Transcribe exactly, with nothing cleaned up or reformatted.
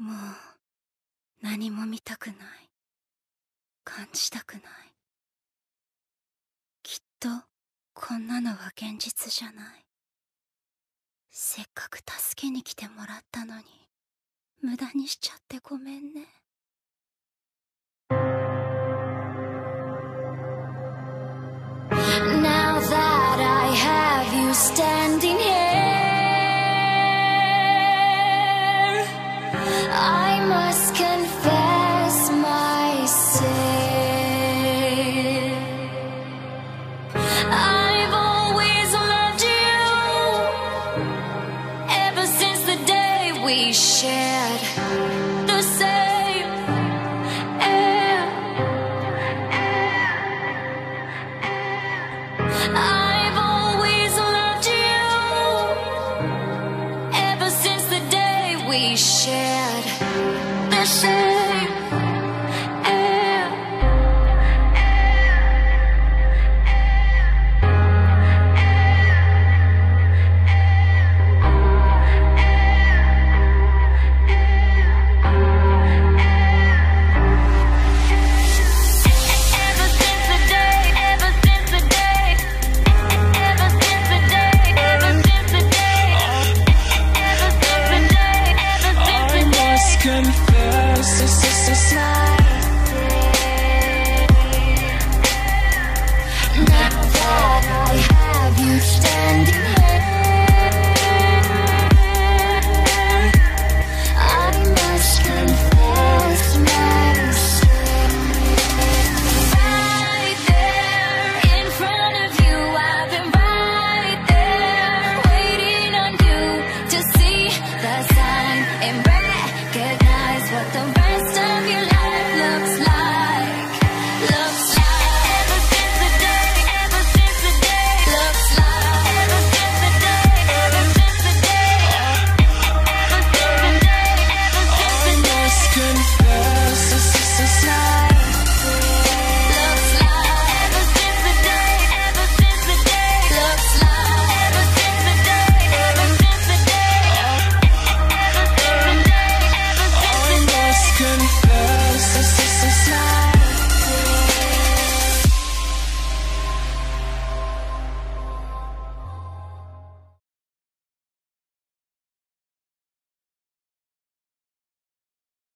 もう何も見たくない、感じたくない。きっとこんなのは現実じゃない。せっかく助けに来てもらったのに無駄にしちゃってごめんね。Now that I have you standing here, I must confess my sin. I've always loved you ever since the day we shared the same air. I've always loved you ever since the day we shared